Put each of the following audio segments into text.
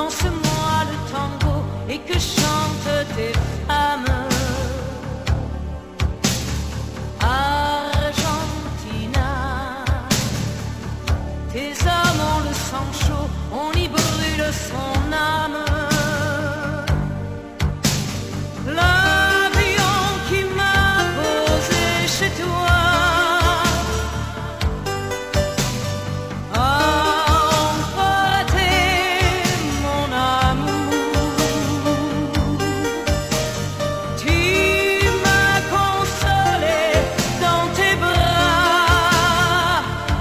danse-moi le tango et que chantent tes femmes. Argentina, tes hommes ont le sang chaud, on y brûle son âme. L'avion qui m'a posé chez toi a emporté mon amour. Tu m'as consolé dans tes bras.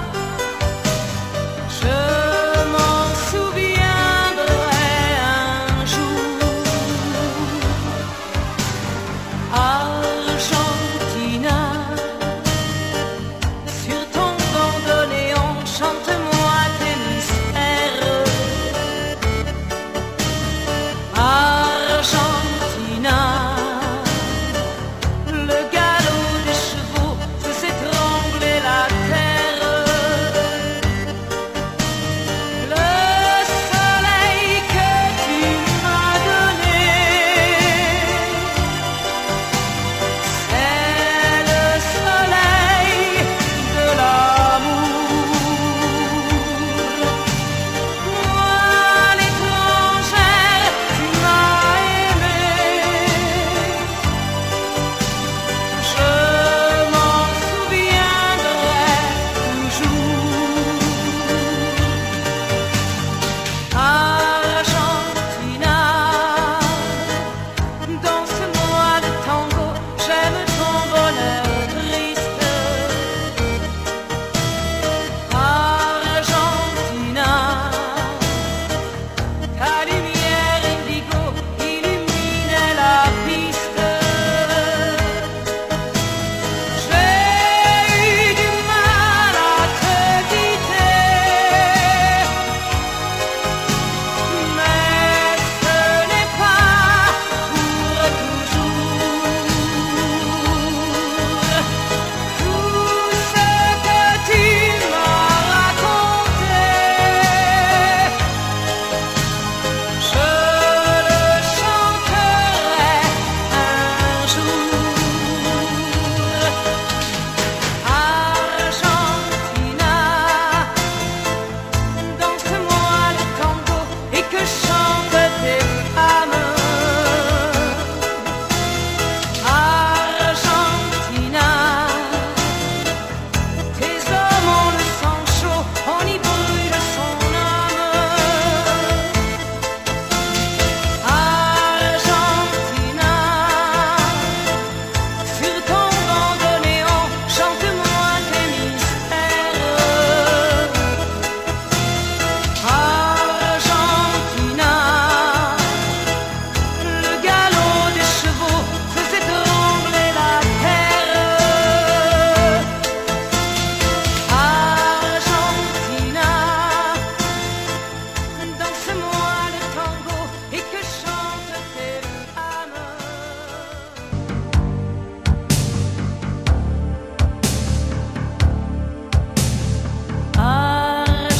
Je m'en souviendrai un jour. Argentina, sur ton bandoneon, chante-moi tes mystères. Argentina, le galop des chevaux faisait trembler la terre. Le soleil que tu m'as donné, c'est le soleil de l'amour. Moi, l'étrangère, tu m'as aimé. Je m'en souviendrai toujours. Argentina, danse-moi le tango, j'aime ton bonheur triste. Argentina, ta lumière indigo illuminait la piste. J'ai eu du mal à te quitter, mais ce n'est pas pour toujours. Tout ce que tu m'as raconté, je le chanterai un jour. Argentina, danse-moi le tango et que chantent tes femmes. Argentina, tes hommes ont le sang chaud, on y brûle son âme. Argentina, sur ton bandoneon, chante-moi tes mystères. Argentina, le galop des chevaux faisait trembler la terre. Argentina, danse-moi le tango et que chantent tes femmes.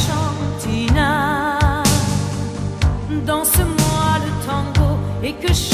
Argentina, danse-moi le tango et que